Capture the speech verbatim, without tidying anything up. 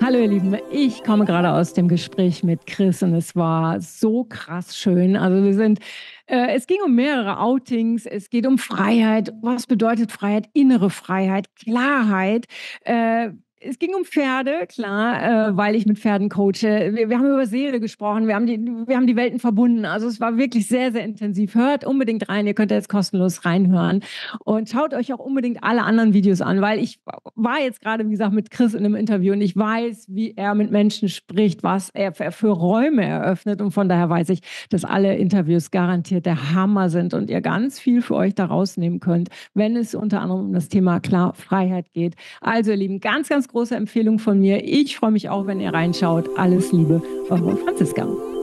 Hallo ihr Lieben, ich komme gerade aus dem Gespräch mit Chris und es war so krass schön. Also wir sind, äh, es ging um mehrere Outings, es geht um Freiheit. Was bedeutet Freiheit? Innere Freiheit, Klarheit. Äh, es ging um Pferde, klar, äh, weil ich mit Pferden coache. Wir, wir haben über Seele gesprochen, wir haben, die, wir haben die Welten verbunden. Also es war wirklich sehr, sehr intensiv. Hört unbedingt rein, ihr könnt jetzt kostenlos reinhören. Und schaut euch auch unbedingt alle anderen Videos an, weil ich war jetzt gerade, wie gesagt, mit Chris in einem Interview und ich weiß, wie er mit Menschen spricht, was er für, für Räume eröffnet. Und von daher weiß ich, dass alle Interviews garantiert der Hammer sind und ihr ganz viel für euch da rausnehmen könnt, wenn es unter anderem um das Thema klar Freiheit geht. Also ihr Lieben, ganz, ganz große Empfehlung von mir. Ich freue mich auch, wenn ihr reinschaut. Alles Liebe, eure Franziska.